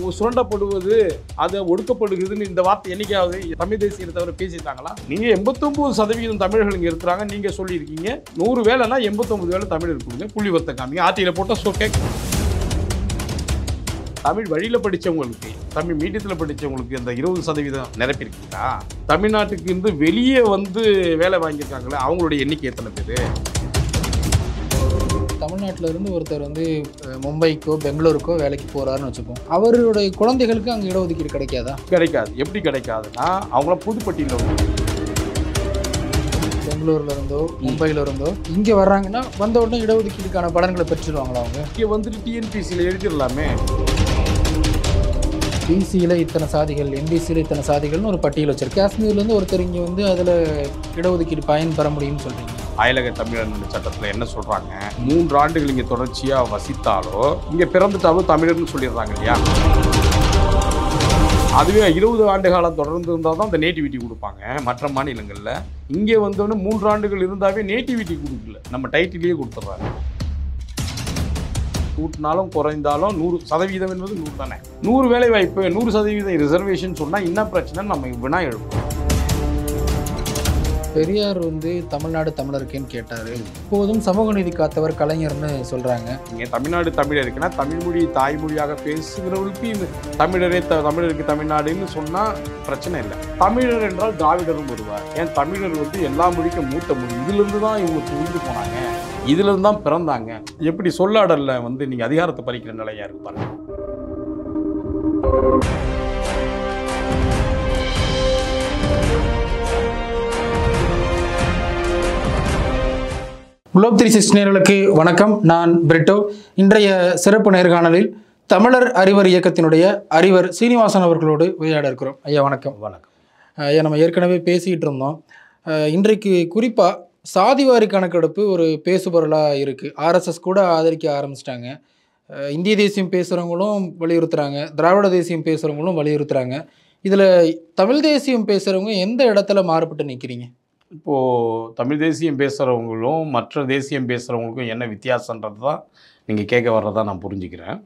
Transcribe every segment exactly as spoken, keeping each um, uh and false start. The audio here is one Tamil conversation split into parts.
சுரண்டப்படுவது அது ஒடுக்கப்படுகிறதுன்னு இந்த வார்த்தை என்னைக்காவது தமிழ் தேசியத்தை தவிர பேசிட்டாங்களா? நீங்க எண்பத்தொன்பது சதவீதம் தமிழர்கள் இங்க இருக்கிறாங்க, நீங்க சொல்லியிருக்கீங்க நூறு வேலைனா எண்பத்தொன்பது வேலை தமிழ் இருக்குங்க, புள்ளி வர்த்த காமிங்க, ஆர்டியில போட்டா சோ கேட்க. தமிழ் வழியில் படித்தவங்களுக்கு, தமிழ் மீடியத்தில் படித்தவங்களுக்கு இந்த இருபது சதவீதம் நிரப்பியிருக்கீங்களா? தமிழ்நாட்டுக்கு இருந்து வெளியே வந்து வேலை வாங்கியிருக்காங்களே அவங்களுடைய எண்ணிக்கை எத்தனை பேர்? தமிழ்நாட்டில் இருந்து ஒருத்தர் வந்து மும்பைக்கோ பெங்களூருக்கோ வேலைக்கு போகிறாருன்னு வச்சுப்போம், அவருடைய குழந்தைகளுக்கு அங்கே இடஒதுக்கீடு கிடைக்காதா? கிடைக்காது. எப்படி கிடைக்காதுன்னா அவங்கள புதுப்பட்டியில் வந்து பெங்களூர்ல இருந்தோ மும்பையில இருந்தோ இங்கே வர்றாங்கன்னா வந்த உடனே இடஒதுக்கீடுக்கான பலன்களை பெற்றுருவாங்களா? அவங்க இங்கே வந்துட்டு டிஎன்பிசியில் எழுதிடலாமே. பிசியில் இத்தனை சாதிகள், எம்பிசியில் இத்தனை சாதிகள்னு ஒரு பட்டியல் வச்சிருக்கு. காஷ்மீர்லேருந்து ஒருத்தர் இங்கே வந்து அதில் இடஒதுக்கீடு பயன் பெற முடியும்னு சொல்கிறீங்க. அயலக தமிழர் சட்டத்தில் என்ன சொல்கிறாங்க, மூன்று ஆண்டுகள் இங்கே தொடர்ச்சியாக வசித்தாலோ இங்கே பிறந்துட்டாலோ தமிழர்னு சொல்லிடுறாங்க இல்லையா? அதுவே இருபது ஆண்டு காலம் தொடர்ந்து இருந்தால் தான் அந்த நேட்டிவிட்டி கொடுப்பாங்க மற்ற மாநிலங்களில். இங்கே வந்தோடனே மூன்று ஆண்டுகள் இருந்தாவே நேட்டிவிட்டி கொடுக்கல, நம்ம டைட்டிலேயே கொடுத்துட்றாங்க. கூட்டினாலும் குறைந்தாலும் நூறு சதவீதம் என்பது நூறு தானே. நூறு வேலை வாய்ப்பு, நூறு சதவீதம் ரிசர்வேஷன் சொன்னால் என்ன பிரச்சனை நம்ம வினா எழுப்போம். பெரியார் வந்து தமிழ்நாடு தமிழருக்குன்னு கேட்டார். இப்போதும் சமூக நீதி காத்தவர் கலைஞர்னு சொல்கிறாங்க. இங்கே தமிழ்நாடு தமிழருக்குன்னா தமிழ் மொழி தாய்மொழியாக பேசுகிறவர்களுக்கு இந்த தமிழரே த தமிழருக்கு தமிழ்நாடுன்னு சொன்னால் பிரச்சனை இல்லை. தமிழர் என்றால் திராவிடரும் வருவார். ஏன் தமிழர் வந்து எல்லா மொழிக்கும் மூத்த மொழி, இதிலிருந்து தான் இவங்க புரிந்து போனாங்க, இதிலிருந்து தான் பிறந்தாங்க. எப்படி சொல்லாடலில் வந்து நீங்கள் அதிகாரத்தை பறிக்கிற நிலையாக இருக்கு பாருங்க. குளோப் த்ரீ சிக்ஸ்டி நேயர்களுக்கு வணக்கம். நான் பிரிட்டோ. இன்றைய சிறப்பு நேர்காணலில் தமிழர் அறிவர் இயக்கத்தினுடைய அறிவர் சீனிவாசன் அவர்களோடு உரையாட இருக்கிறோம். ஐயா வணக்கம். வணக்கம். ஐயா, நம்ம ஏற்கனவே பேசிக்கிட்டு இருந்தோம். இன்றைக்கு குறிப்பாக சாதிவாரி கணக்கெடுப்பு ஒரு பேசுபொருளாக இருக்குது. ஆர்எஸ்எஸ் கூட ஆதரிக்க ஆரம்பிச்சிட்டாங்க. இந்திய தேசியம் பேசுகிறவங்களும் வலியுறுத்துகிறாங்க, திராவிட தேசியம் பேசுகிறவங்களும் வலியுறுத்துகிறாங்க. இதில் தமிழ் தேசியம் பேசுகிறவங்க எந்த இடத்துல மாறுபட்டு நிற்கிறீங்க? இப்போது தமிழ் தேசியம் பேசுகிறவங்களும் மற்ற தேசியம் பேசுகிறவங்களுக்கும் என்ன வித்தியாசன்றது தான் நீங்கள் கேட்க வர்றதா நான் புரிஞ்சுக்கிறேன்.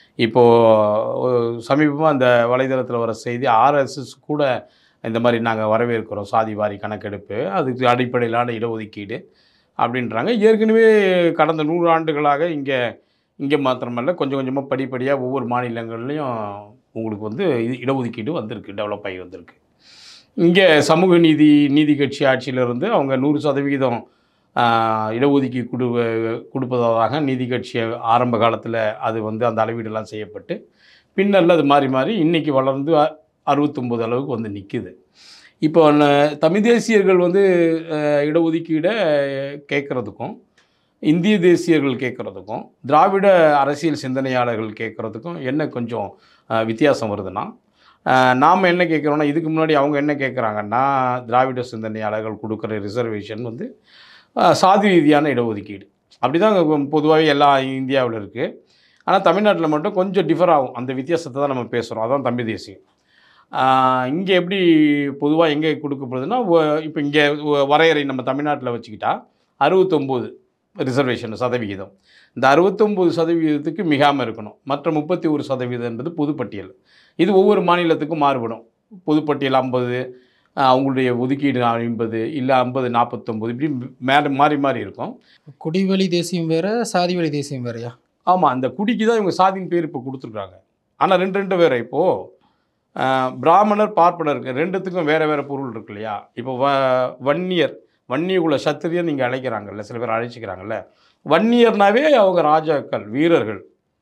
இப்போது சமீபமாக அந்த வலைதளத்தில் வர செய்தி, ஆர்எஸ்எஸ் கூட இந்த மாதிரி நாங்கள் வரவேற்கிறோம் சாதிவாரி கணக்கெடுப்பு, அதுக்கு அடிப்படையிலான இடஒதுக்கீடு அப்படின்றாங்க. ஏற்கனவே கடந்த நூறு ஆண்டுகளாக இங்கே இங்கே மாத்திரமல்ல கொஞ்சம் கொஞ்சமாக படிப்படியாக ஒவ்வொரு மாநிலங்கள்லேயும் உங்களுக்கு வந்து இது இடஒதுக்கீடு வந்திருக்கு, டெவலப் ஆகி வந்திருக்கு. இங்கே சமூக நீதி நீதி கட்சி ஆட்சியிலிருந்து அவங்க நூறு சதவீதம் இடஒதுக்கீடு கொடு கொடுப்பதாக நீதி கட்சி ஆரம்ப காலத்தில் அது வந்து அந்த அளவீடெல்லாம் செய்யப்பட்டு பின்னரில் அது மாறி மாறி இன்றைக்கி வளர்ந்து அறுபத்தொம்போது அளவுக்கு வந்து நிற்குது. இப்போ தமிழ் தேசியர்கள் வந்து இடஒதுக்கீடை கேட்குறதுக்கும் இந்திய தேசியர்கள் கேட்குறதுக்கும் திராவிட அரசியல் சிந்தனையாளர்கள் கேட்குறதுக்கும் என்ன கொஞ்சம் வித்தியாசம் வருதுன்னா, நாம் என்ன கேட்குறோன்னா, இதுக்கு முன்னாடி அவங்க என்ன கேட்குறாங்கன்னா, திராவிட சிந்தனையாளர்கள் கொடுக்குற ரிசர்வேஷன் வந்து சாதி ரீதியான இடஒதுக்கீடு அப்படி தான் பொதுவாகவே எல்லா இந்தியாவில் இருக்குது. ஆனால் தமிழ்நாட்டில் மட்டும் கொஞ்சம் டிஃபர் ஆகும். அந்த வித்தியாசத்தை தான் நம்ம பேசுகிறோம். அதான் தமிழ் தேசியம். இங்கே எப்படி பொதுவாக எங்கே கொடுக்கப்படுதுன்னா, இப்போ இங்கே வரையறை நம்ம தமிழ்நாட்டில் வச்சுக்கிட்டா அறுபத்தொம்போது ரிசர்வேஷன் சதவிகிதம். இந்த அறுபத்தொம்போது சதவீதத்துக்கு மிகாமல் இருக்கணும். மற்ற முப்பத்தி ஒரு சதவீதம் என்பது பொதுப்பட்டியல். இது ஒவ்வொரு மாநிலத்துக்கும் மாறுபடும். பொதுப்பட்டியல் ஐம்பது, அவங்களுடைய ஒதுக்கீடு ஐம்பது, இல்லை ஐம்பது நாற்பத்தொம்போது, இப்படி மேலே மாறி மாறி இருக்கும். குடிவழி தேசியம் வேறு, சாதிவழி தேசியம் வேறையா? ஆமாம், அந்த குடிக்கு தான் இவங்க சாதியின் பேர் இப்போ கொடுத்துருக்காங்க. ஆனால் ரெண்டு ரெண்டு வேறு. இப்போது பிராமணர் பார்ப்பனர் ரெண்டுத்துக்கும் வேறு வேறு பொருள் இருக்கு இல்லையா? இப்போ வ வன்னியர் வன்னியகுல சத்திரியர் நீங்கள் அழைக்கிறாங்கல்ல, சில பேர் அழைச்சிக்கிறாங்கல்ல. வன்னியர்னாவே அவங்க ராஜாக்கள், வீரர்கள்,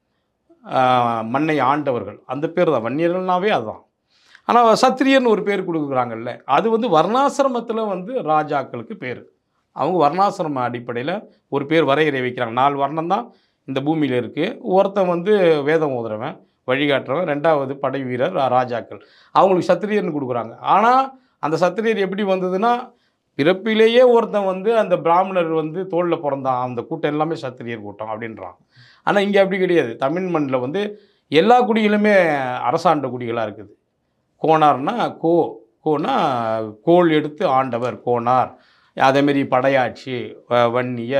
மண்ணை ஆண்டவர்கள், அந்த பேர் தான் வன்னியர்கள்னாவே அதுதான். ஆனால் சத்திரியர்னு ஒரு பேர் கொடுக்குறாங்கல்ல, அது வந்து வர்ணாசிரமத்தில் வந்து ராஜாக்களுக்கு பேர். அவங்க வர்ணாசிரம அடிப்படையில் ஒரு பேர் வரையறை வைக்கிறாங்க. நாலு வர்ணம் தான் இந்த பூமியில் இருக்குது. ஒருத்தன் வந்து வேதம் ஓதுறவன், வழிகாட்டுறவன், ரெண்டாவது படை வீரர், ராஜாக்கள், அவங்களுக்கு சத்திரியர்னு கொடுக்குறாங்க. ஆனால் அந்த சத்திரியர் எப்படி வந்ததுன்னா, பிறப்பிலேயே ஒருத்தன் வந்து அந்த பிராமணர் வந்து தோளில் பிறந்தான், அந்த கூட்டம் எல்லாமே சத்திரியர் கூட்டம் அப்படின்றான். ஆனால் இங்கே அப்படி கிடையாது. தமிழ் மண்ணில் வந்து எல்லா குடிகளுமே அரசாண்ட குடிகளாக இருக்குது. கோனார்னா கோ கோனா கோல் எடுத்து ஆண்டவர் கோனார், அதேமாரி படையாட்சி, வன்னியர்,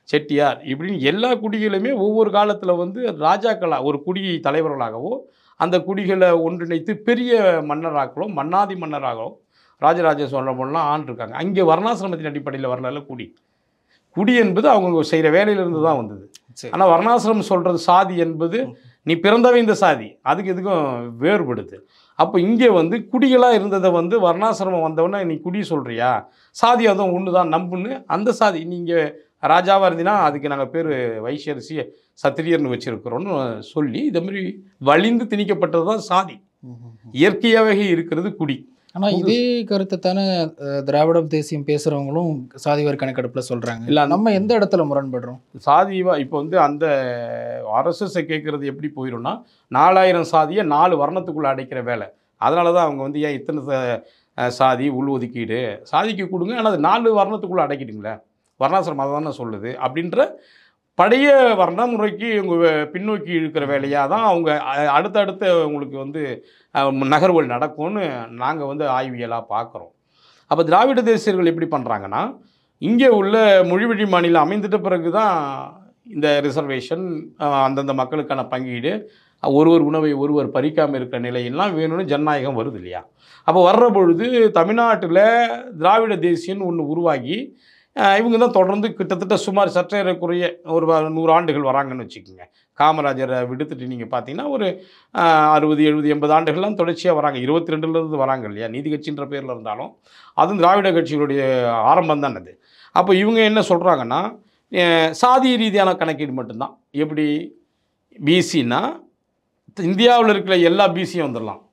செட்டியார் இப்படின்னு எல்லா குடிகளுமே ஒவ்வொரு காலத்தில் வந்து ராஜாக்களாக ஒரு குடி தலைவர்களாகவோ அந்த குடிகளை ஒன்றிணைத்து பெரிய மன்னராக்களோ மன்னாதி மன்னராகவோ ராஜராஜ சோழன்லாம் ஆண்டிருக்காங்க. அங்கே வர்ணாசிரமத்தின் அடிப்படையில் வரல குடி. குடி என்பது அவங்க செய்கிற வேலையிலிருந்து தான் வந்தது. ஆனால் வர்ணாசிரமம் சொல்கிறது சாதி என்பது நீ பிறந்தவே இந்த சாதி, அதுக்கு எதுக்கும் வேறுபடுது. அப்போ இங்கே வந்து குடிகளாக இருந்ததை வந்து வர்ணாசிரமம் வந்தவொடனே நீ குடி சொல்கிறியா, சாதி அதுவும் ஒன்று தான் நம்புன்னு அந்த சாதி நீங்கள் ராஜாவாக இருந்தீங்கன்னா அதுக்கு நாங்கள் பேர் வைசியரிசி சத்திரியர்னு வச்சுருக்கிறோன்னு சொல்லி இதை மாதிரி வலிந்து திணிக்கப்பட்டது தான் சாதி. இயற்கையாகவே இருக்கிறது குடி. ஆனால் இதே கருத்தை தானே திராவிட தேசியம் பேசுகிறவங்களும் சாதிவாரி கணக்கெடுப்பில் சொல்கிறாங்க. இல்லை நம்ம எந்த இடத்துல முரண்படுறோம்? சாதிவா இப்போ வந்து அந்த ஆர்எஸ்எஸ்ஸை கேட்குறது எப்படி போயிடும்னா நாலாயிரம் சாதியை நாலு வர்ணத்துக்குள்ளே அடைக்கிற வேலை. அதனால தான் அவங்க வந்து ஏன் இத்தனை சாதி உள்ஒதுக்கீடு சாதிக்கு கொடுங்க, ஆனால் அது நாலு வர்ணத்துக்குள்ளே அடைக்கிடுங்களே, வர்ணாசிரமம் அதை தானே சொல்லுது அப்படின்ற பழைய வர்ண முறைக்கு உங்கள் பின்னோக்கி இழுக்கிற வேலையாக தான் அவங்க அடுத்தடுத்த உங்களுக்கு வந்து நகர்வுகள் நடக்கும்னு நாங்கள் வந்து ஆய்வியலாக பார்க்குறோம். அப்போ திராவிட தேசியர்கள் எப்படி பண்ணுறாங்கன்னா இங்கே உள்ள மொழிவழி மாநிலம் அமைந்துட்ட பிறகு தான் இந்த ரிசர்வேஷன் அந்தந்த மக்களுக்கான பங்கீடு ஒருவர் உணவை ஒருவர் பறிக்காமல் இருக்கிற நிலையெல்லாம் வேணும்னு ஜனநாயகம் வருது இல்லையா. அப்போ வர்ற பொழுது தமிழ்நாட்டில் திராவிட தேசியன்னு ஒன்று உருவாகி இவங்க தான் தொடர்ந்து கிட்டத்தட்ட சுமார் சற்றேறக்குறைய ஒரு நூறு ஆண்டுகள் வராங்கன்னு வச்சுக்கோங்க. காமராஜரை விடுத்துட்டு நீங்கள் பார்த்தீங்கன்னா ஒரு அறுபது எழுபது எண்பது ஆண்டுகள்லாம் தொடர்ச்சியாக வராங்க. இருபத்தி ரெண்டுலேருந்து வராங்க இல்லையா, நீதி கட்சின்ற பேரில் இருந்தாலும் அதுவும் திராவிட கட்சிகளுடைய ஆரம்பம் தான் அது. அப்போ இவங்க என்ன சொல்கிறாங்கன்னா சாதி ரீதியான கணக்கீடு மட்டும்தான். எப்படி பிசின்னா இந்தியாவில் இருக்கிற எல்லா பிசியும் வந்துடலாம்.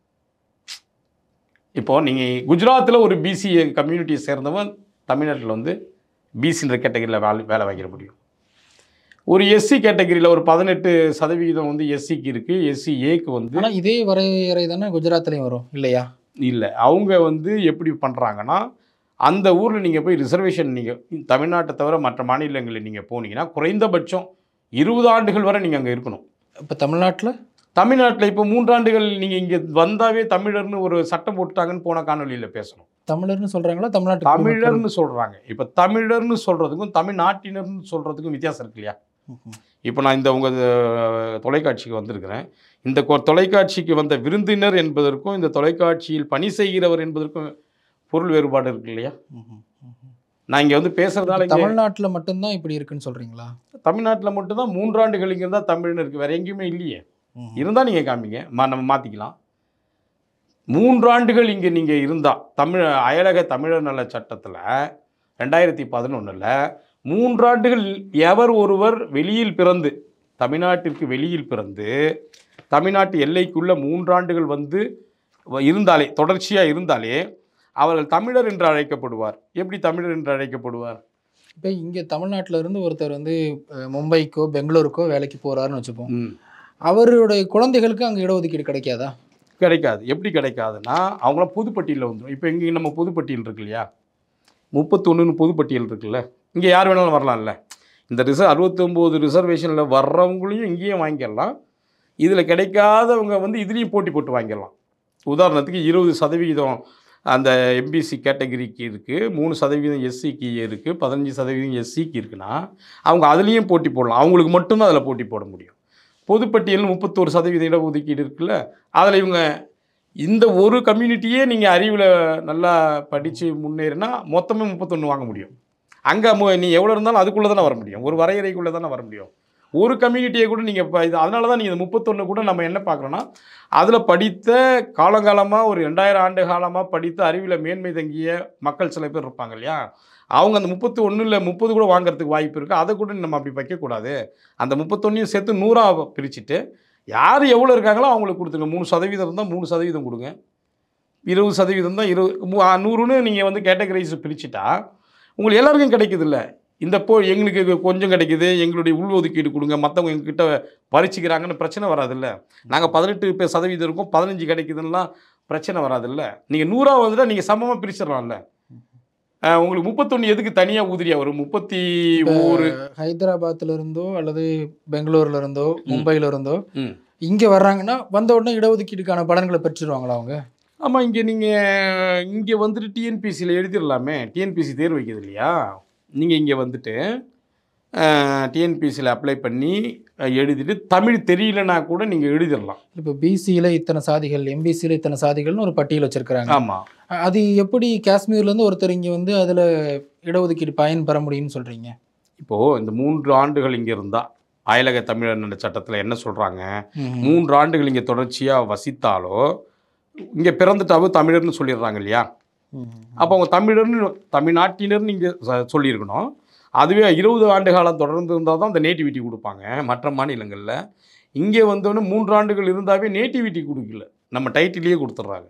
இப்போது நீங்கள் குஜராத்தில் ஒரு பிசி கம்யூனிட்டியை சேர்ந்தவன் தமிழ்நாட்டில் வந்து பிசின்ற கேட்டகரியில் வேலை வேலை வாங்கிட முடியும். ஒரு எஸ்சி கேட்டகரியில் ஒரு பதினெட்டு சதவிகிதம் வந்து எஸ்சிக்கு இருக்குது, எஸ்சி ஏக்கு வந்து. ஆனால் இதே வரையறை தானே குஜராத்லேயும் வரும் இல்லையா? இல்லை, அவங்க வந்து எப்படி பண்ணுறாங்கன்னா அந்த ஊரில் நீங்கள் போய் ரிசர்வேஷன் நீங்கள் தமிழ்நாட்டை தவிர மற்ற மாநிலங்களில் நீங்கள் போனீங்கன்னா குறைந்தபட்சம் இருபது ஆண்டுகள் வரை நீங்கள் அங்கே இருக்கணும். இப்போ தமிழ்நாட்டில் தமிழ்நாட்டில் இப்போ மூன்றாண்டுகள் நீங்கள் இங்கே வந்தாவே தமிழர்னு ஒரு சட்டம் போட்டுட்டாங்கன்னு போன காணொலியில் பேசணும். தமிழர்னு சொல்கிறாங்களா தமிழ்நாட்டு தமிழர்னு சொல்கிறாங்க. இப்போ தமிழர்னு சொல்கிறதுக்கும் தமிழ்நாட்டினர்னு சொல்கிறதுக்கும் வித்தியாசம் இருக்கு இல்லையா. இப்போ நான் இந்த உங்கள் தொலைக்காட்சிக்கு வந்திருக்கிறேன். இந்த தொலைக்காட்சிக்கு வந்த விருந்தினர் என்பதற்கும் இந்த தொலைக்காட்சியில் பணி செய்கிறவர் என்பதற்கும் பொருள் வேறுபாடு இருக்கு இல்லையா. நான் இங்கே வந்து பேசுகிறதால தமிழ்நாட்டில் மட்டும்தான் இப்படி இருக்குன்னு சொல்கிறீங்களா? தமிழ்நாட்டில் மட்டும்தான் மூன்றாண்டுகள் இங்கே இருந்தால் தமிழ்னு இருக்குது, வேறு எங்கேயுமே இல்லையே. இருந்தால் நீங்கள் காமிங்க, மா நம்ம மாற்றிக்கலாம். மூன்றாண்டுகள் இங்கே நீங்கள் இருந்தால் தமிழ் அயலக தமிழர் நல சட்டத்தில் ரெண்டாயிரத்தி பதினொன்றில் மூன்றாண்டுகள் எவர் ஒருவர் வெளியில் பிறந்து தமிழ்நாட்டிற்கு வெளியில் பிறந்து தமிழ்நாட்டு எல்லைக்குள்ளே மூன்றாண்டுகள் வந்து இருந்தாலே தொடர்ச்சியாக இருந்தாலே அவர்கள் தமிழர் என்று அழைக்கப்படுவார். எப்படி தமிழர் என்று அழைக்கப்படுவார்? இப்போ இங்கே தமிழ்நாட்டில் இருந்து ஒருத்தர் வந்து மும்பைக்கோ பெங்களூருக்கோ வேலைக்கு போகிறாருன்னு வச்சுப்போம், அவருடைய குழந்தைகளுக்கு அங்கே இடஒதுக்கீடு கிடைக்காதா? கிடைக்காது. எப்படி கிடைக்காதுன்னா அவங்களாம் பொதுப்பட்டியலில் வந்துடும். இப்போ இங்கே நம்ம பொதுப்பட்டியல் இருக்கு இல்லையா, முப்பத்தொன்றுன்னு பொதுப்பட்டியல் இருக்குல்ல, இங்கே யார் வேணாலும் வரலாம்ல. இந்த ரிசர் அறுபத்தொம்போது ரிசர்வேஷனில் வர்றவங்களையும் இங்கேயும் வாங்கிடலாம். இதில் கிடைக்காதவங்க வந்து இதுலேயும் போட்டி போட்டு வாங்கிடலாம். உதாரணத்துக்கு இருபது சதவிகிதம் அந்த எம்பிசி கேட்டகரிக்கு இருக்குது, மூணு சதவீதம் எஸ்சிக்கு இருக்குது, பதினஞ்சு சதவீதம் எஸ்சிக்கு இருக்குன்னா அவங்க அதுலேயும் போட்டி போடலாம். அவங்களுக்கு மட்டும்தான் அதில் போட்டி போட முடியும். பொதுப்பட்டியல் முப்பத்தோரு சதவீத இடஒதுக்கீடு இருக்குல்ல, அதில் இவங்க இந்த ஒரு கம்யூனிட்டியே நீங்கள் அறிவில் நல்லா படித்து முன்னேறினா மொத்தமே முப்பத்தொன்று வாங்க முடியும். அங்கே நீ எவ்வளோ இருந்தாலும் அதுக்குள்ளே தானே வர முடியும், ஒரு வரையறைக்குள்ளே தானே வர முடியும். ஒரு கம்யூனிட்டியை கூட நீங்கள் இப்போ இது அதனால தான் நீங்கள் இந்த முப்பத்தொன்று கூட நம்ம என்ன பார்க்குறோன்னா அதில் படித்த காலங்காலமாக ஒரு ரெண்டாயிரம் ஆண்டு காலமாக படித்த அறிவில் மேன்மை தங்கிய மக்கள் சில பேர் இருப்பாங்க இல்லையா, அவங்க அந்த முப்பத்தி ஒன்றில் முப்பது கூட வாங்குறதுக்கு வாய்ப்பு இருக்குது. அதை கூட நம்ம அப்படி வைக்கக்கூடாது. அந்த முப்பத்தொன்னையும் சேர்த்து நூறாக பிரிச்சுட்டு யார் எவ்வளோ இருக்காங்களோ அவங்களுக்கு கொடுத்துங்க. மூணு சதவீதம் இருந்தால் மூணு சதவீதம் கொடுங்க, இருபது சதவீதம் தான் இருபது நூறுன்னு நீங்கள் வந்து கேட்டகரைஸ் பிரிச்சுட்டா உங்களுக்கு எல்லாருக்கும் கிடைக்குது இல்லை. இந்த போ எங்களுக்கு கொஞ்சம் கிடைக்குது, எங்களுடைய உள்ஒதுக்கீடு கொடுங்க, மற்றவங்க எங்ககிட்ட பறிச்சிக்கிறாங்கன்னு பிரச்சனை வராதில்ல. நாங்கள் பதினெட்டு பேர் சதவீதம் இருக்கும், பதினஞ்சு கிடைக்குதுன்னா பிரச்சனை வராதில்ல. நீங்கள் நூறாக வந்துட்டால் நீங்கள் சமமாக பிரிச்சிடலாம்ல. உங்களுக்கு முப்பத்தொன்று எதுக்கு தனியாக உதிரியாக வரும்? முப்பத்தி ஒரு ஹைதராபாத்ல இருந்தோ அல்லது பெங்களூர்ல இருந்தோ மும்பையில இருந்தோ இங்கே வர்றாங்கன்னா வந்த உடனே இடஒதுக்கீடுக்கான பலன்களை பெற்றுருவாங்களா அவங்க? ஆமாம், இங்கே நீங்கள் இங்கே வந்துட்டு டிஎன்பிசியில் எழுதிடலாமே. டிஎன்பிசி தேர்வு வைக்கிறது இல்லையா, நீங்கள் இங்கே வந்துட்டு டிஎன்பிஎஸ்சியில் அப்ளை பண்ணி எழுதிட்டு தமிழ் தெரியலனா கூட நீங்கள் எழுதிடலாம். இப்போ பிசியில் இத்தனை சாதிகள், எம்பிசியில் இத்தனை சாதிகள்னு ஒரு பட்டியல் வச்சுருக்கிறாங்க. ஆமாம். அது எப்படி காஷ்மீர்லேருந்து ஒருத்தர் இங்கே வந்து அதில் இடஒதுக்கீடு பயன் பெற முடியும்னு சொல்கிறீங்க? இப்போது இந்த மூன்று ஆண்டுகள் இங்கே இருந்தால் அயலக தமிழர் நல சட்டத்தில் என்ன சொல்கிறாங்க, மூன்று ஆண்டுகள் இங்கே தொடர்ச்சியாக வசித்தாலோ இங்கே பிறந்துட்டாவோ தமிழர்னு சொல்லிடுறாங்க இல்லையா. அப்போ அவங்க தமிழர்னு தமிழ்நாட்டினர்னு இங்கே சொல்லியிருக்கணும். அதுவே இருபது ஆண்டு காலம் தொடர்ந்து இருந்தால் தான் அந்த நேட்டிவிட்டி கொடுப்பாங்க மற்ற மாநிலங்களில். இங்கே வந்தோடனே மூன்று ஆண்டுகள் இருந்தாவே நேட்டிவிட்டி கொடுக்கல, நம்ம டைட்டிலேயே கொடுத்துட்றாங்க.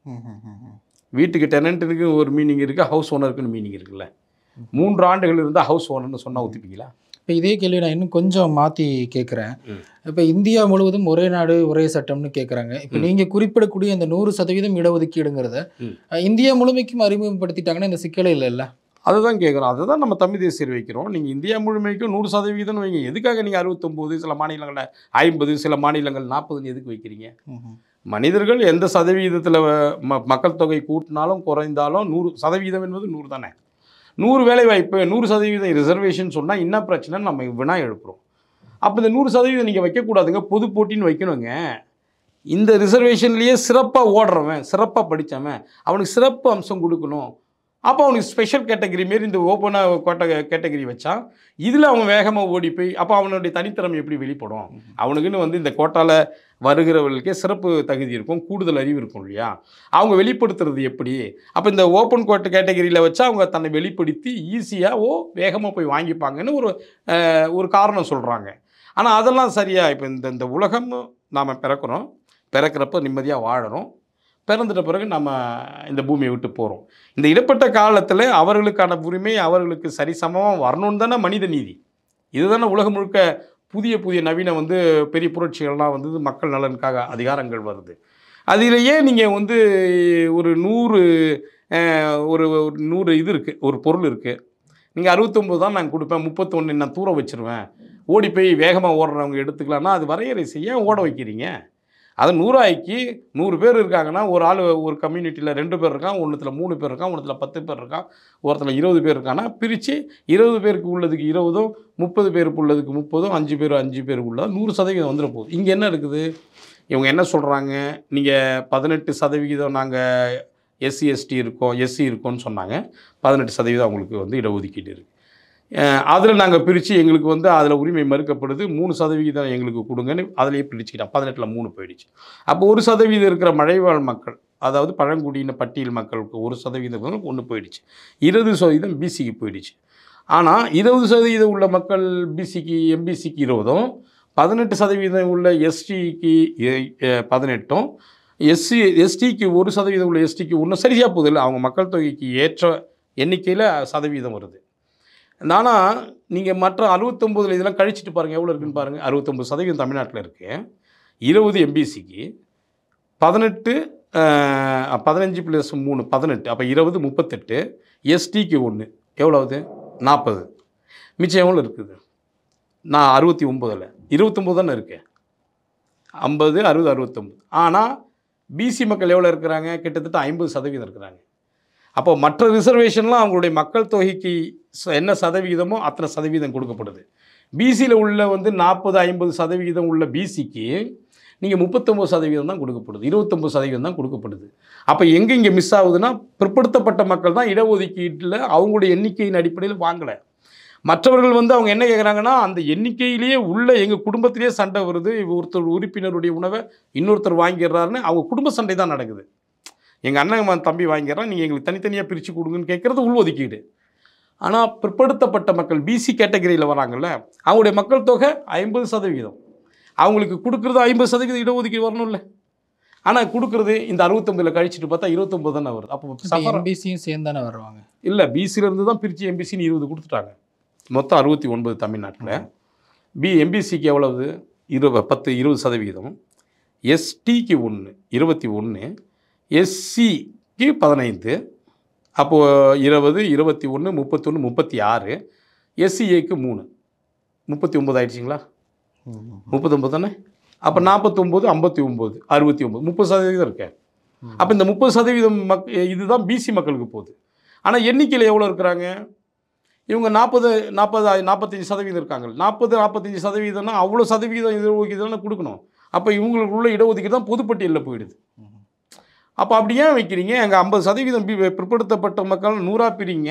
வீட்டுக்கு டெனண்ட்டுக்கு ஒரு மீனிங் இருக்குது, ஹவுஸ் ஓனருக்குன்னு மீனிங் இருக்குல்ல. மூன்று ஆண்டுகள் இருந்தால் ஹவுஸ் ஓனர்னு சொன்னால் ஒத்துப்பீங்களா? இப்போ இதே கேள்வி நான் இன்னும் கொஞ்சம் மாற்றி கேட்குறேன். இப்போ இந்தியா முழுவதும் ஒரே நாடு ஒரே சட்டம்னு கேட்குறாங்க. இப்போ நீங்கள் குறிப்பிடக்கூடிய இந்த நூறு சதவீதம் இடஒதுக்கீடுங்கிறத இந்தியா முழுமைக்கும் அறிமுகப்படுத்திட்டாங்கன்னா இந்த சிக்கலே இல்லைல்ல? அதுதான் கேட்குறோம். அதுதான் நம்ம தமிழ் தேசியர் வைக்கிறோம். நீங்கள் இந்தியா முழுமைக்கும் நூறு சதவீதம்னு வைங்க. எதுக்காக நீங்கள் அறுபத்தொம்போது, சில மாநிலங்களில் ஐம்பது, சில மாநிலங்கள் நாற்பதுன்னு எதுக்கு வைக்கிறீங்க? மனிதர்கள் எந்த சதவீதத்தில் ம மக்கள் தொகை கூட்டினாலும் குறைந்தாலும் நூறு சதவீதம் என்பது நூறு தானே. நூறு வேலை வாய்ப்பு, நூறு சதவீதம் ரிசர்வேஷன் சொன்னால் என்ன பிரச்சனைன்னு நம்ம வினா எழுப்புகிறோம். அப்போ இந்த நூறு சதவீதம் நீங்கள் வைக்கக்கூடாதுங்க, பொது போட்டின்னு வைக்கணுங்க. இந்த ரிசர்வேஷன்லேயே சிறப்பாக ஓடுறவன், சிறப்பாக படித்தவன், அவனுக்கு சிறப்பு அம்சம் கொடுக்கணும். அப்போ அவனுக்கு ஸ்பெஷல் கேட்டகரி மாரி இந்த ஓப்பனாக கோட்ட கேட்டகரி வச்சா இதில் அவன் வேகமாக ஓடி போய் அப்போ அவனுடைய தனித்திறமை எப்படி வெளிப்படும்? அவனுக்குன்னு வந்து இந்த கோட்டாவில் வருகிறவர்களுக்கே சிறப்பு தகுதி இருக்கும், கூடுதல் அறிவு இருக்கும் இல்லையா. அவங்க வெளிப்படுத்துறது எப்படி? அப்போ இந்த ஓப்பன் கோட்ட கேட்டகரியில் வச்சா அவங்க தன்னை வெளிப்படுத்தி ஈஸியாக ஓ வேகமாக போய் வாங்கிப்பாங்கன்னு ஒரு ஒரு காரணம் சொல்கிறாங்க. ஆனால் அதெல்லாம் சரியா? இப்போ இந்த இந்த உலகம் நாம் பிறக்கிறோம், பிறக்கிறப்ப நிம்மதியாக வாழறோம், பிறந்துட்ட பிறகு நம்ம இந்த பூமியை விட்டு போகிறோம். இந்த இடைப்பட்ட காலத்தில் அவர்களுக்கான உரிமை அவர்களுக்கு சரிசமமாக வரணும்னு தானே மனித நீதி. இதுதானே உலகம் முழுக்க புதிய புதிய நவீன வந்து பெரிய புரட்சிகள்லாம் வந்து மக்கள் நலனுக்காக அதிகாரங்கள் வருது. அதிலேயே நீங்கள் வந்து ஒரு நூறு ஒரு நூறு இது இருக்குது, ஒரு பொருள் இருக்குது. நீங்கள் அறுபத்தொம்போது தான் நான் கொடுப்பேன், முப்பத்தொன்று நான் தூர வச்சுருவேன், ஓடி போய் வேகமாக ஓடுறவங்க எடுத்துக்கலான்னா அது வரையறை செய்ய ஓட வைக்கிறீங்க. அதை நூறாய்க்கு நூறு பேர் இருக்காங்கன்னா ஒரு ஆள் ஒரு கம்யூனிட்டியில் ரெண்டு பேர் இருக்கான், ஒன்றுத்தில் மூணு பேர் இருக்கான், ஒன்றுத்தில் பத்து பேர் இருக்கான், ஒருத்தில் இருபது பேர் இருக்கான்னா பிரித்து இருபது பேருக்கு உள்ளதுக்கு இருபதும் முப்பது பேருக்கு உள்ளதுக்கு முப்பதும் அஞ்சு பேர் அஞ்சு பேருக்கு உள்ளது நூறு சதவீதம் வந்துட போகுது. இங்கே என்ன இருக்குது? இவங்க என்ன சொல்கிறாங்க, நீங்கள் பதினெட்டு சதவிகிதம் நாங்கள் எஸ்சி எஸ்டி இருக்கோம், எஸ்சி இருக்கோன்னு சொன்னாங்க. பதினெட்டு சதவீதம் அவங்களுக்கு வந்து இடஒதுக்கீடு இருக்குது. அதில் நாங்கள் பிரித்து எங்களுக்கு வந்து அதில் உரிமை மறுக்கப்படுது, மூணு சதவீதம் எங்களுக்கு கொடுங்கன்னு அதிலேயே பிரிச்சுக்கிட்டோம். பதினெட்டில் மூணு போயிடுச்சு. அப்போ ஒரு சதவீதம் இருக்கிற மலைவாழ் மக்கள், அதாவது பழங்குடியின பட்டியல் மக்களுக்கு ஒரு சதவீதம் ஒன்று போயிடுச்சு. இருபது சதவீதம் பிசிக்கு போயிடுச்சு. ஆனால் இருபது சதவீதம் உள்ள மக்கள் பிசிக்கு எம்பிசிக்கு இருபதும், பதினெட்டு சதவீதம் உள்ள எஸ்டிக்கு பதினெட்டும், எஸ்சி எஸ்டிக்கு ஒரு சதவீதம் உள்ள எஸ்டிக்கு ஒன்றும் சரியாக போகுது இல்லை. அவங்க மக்கள் தொகைக்கு ஏற்ற எண்ணிக்கையில் சதவீதம் வருது. ஆனால் நீங்கள் மற்ற அறுபத்தொம்போதில் இதெல்லாம் கழிச்சிட்டு பாருங்கள் எவ்வளோ இருக்குன்னு பாருங்கள். அறுபத்தொம்பது சதவீதம் தமிழ்நாட்டில் இருக்குது, இருபது எம்பிசிக்கு, பதினெட்டு பதினஞ்சு ப்ளஸ் மூணு பதினெட்டு, அப்போ இருபது முப்பத்தெட்டு, எஸ்டிக்கு ஒன்று எவ்வளோது நாற்பது, மிச்சம் எவ்வளோ இருக்குது? நான் அறுபத்தி ஒம்போதில் இருபத்தொம்போது தானே இருக்கேன், ஐம்பது அறுபது அறுபத்தொம்பது. ஆனால் பிசி மக்கள் எவ்வளோ இருக்கிறாங்க? கிட்டத்தட்ட ஐம்பது சதவீதம் இருக்கிறாங்க. அப்போ மற்ற ரிசர்வேஷன்லாம் அவங்களுடைய மக்கள் தொகைக்கு என்ன சதவிகிதமோ அத்தனை சதவீதம் கொடுக்கப்படுது. பிசியில் உள்ள வந்து நாற்பது ஐம்பது சதவிகிதம் உள்ள பிசிக்கு நீங்கள் முப்பத்தொம்பது சதவீதம் தான் கொடுக்கப்படுது, இருபத்தொம்பது சதவீதம் தான் கொடுக்கப்படுது. அப்போ எங்கே இங்கே மிஸ் ஆகுதுன்னா பிற்படுத்தப்பட்ட மக்கள் தான் இடஒதுக்கீட்டில் அவங்களுடைய எண்ணிக்கையின் அடிப்படையில் வாங்கலை. மற்றவர்கள் வந்து அவங்க என்ன கேட்குறாங்கன்னா, அந்த எண்ணிக்கையிலேயே உள்ள எங்கள் குடும்பத்திலேயே சண்டை வருது, ஒருத்தர் உறுப்பினருடைய உணவை இன்னொருத்தர் வாங்கிடுறாருன்னு அவங்க குடும்ப சண்டை தான் நடக்குது. எங்கள் அண்ணன் தம்பி வாங்கிடுறான், நீங்கள் எங்களுக்கு தனித்தனியாக பிரித்து கொடுங்கன்னு கேட்குறது உள்ஒதுக்கீடு. ஆனால் பிற்படுத்தப்பட்ட மக்கள் பிசி கேட்டகரியில் வராங்கல்ல, அவங்களுடைய மக்கள் தொகை ஐம்பது சதவீதம், அவங்களுக்கு கொடுக்குறது ஐம்பது சதவீதம் இடஒதுக்கீடு வரணும்ல. ஆனால் கொடுக்குறது இந்த அறுபத்தொம்பதில் கழிச்சிட்டு பார்த்தா இருபத்தொம்பது தானே வருது. அப்போ எம்பிசியும் சேர்ந்து தானே வருவாங்க. இல்லை, பிசியிலேருந்து தான் பிரித்து எம்பிசின்னு இருபது கொடுத்துட்டாங்க. மொத்தம் அறுபத்தி ஒன்பது தமிழ்நாட்டில். பி எம்பிசிக்கு எவ்வளவு? இருபது பத்து இருபது சதவீதம், எஸ்டிக்கு ஒன்று இருபத்தி ஒன்று, எஸ்சிக்கு பதினைந்து, அப்போது இருபது இருபத்தி ஒன்று முப்பத்தொன்று முப்பத்தி ஆறு, எஸ்சிஏக்கு மூணு முப்பத்தி ஒம்பது ஆயிடுச்சிங்களா? முப்பத்தொம்பது தானே. அப்போ நாற்பத்தொம்போது ஐம்பத்தி ஒம்பது அறுபத்தி ஒம்பது முப்பது சதவீதம் இருக்கேன். அப்போ இந்த முப்பது சதவீதம் மக் இதுதான் பிசி மக்களுக்கு போகுது. ஆனால் எண்ணிக்கையில் எவ்வளோ இருக்கிறாங்க? இவங்க நாற்பது நாற்பது நாற்பத்தஞ்சு சதவீதம் இருக்காங்க. நாற்பது நாற்பத்தஞ்சு சதவீதம்னா அவ்வளோ சதவீதம் இடஒதுக்கீடு கொடுக்கணும். அப்போ இவங்களுக்குள்ள இடஒதுக்கீடு தான் பொதுப்பட்டியலில் போயிடுது. அப்போ அப்படி ஏன் வைக்கிறீங்க? எங்கள் ஐம்பது சதவீதம் பி பிற்படுத்தப்பட்ட மக்கள் நூறா பிரிங்க.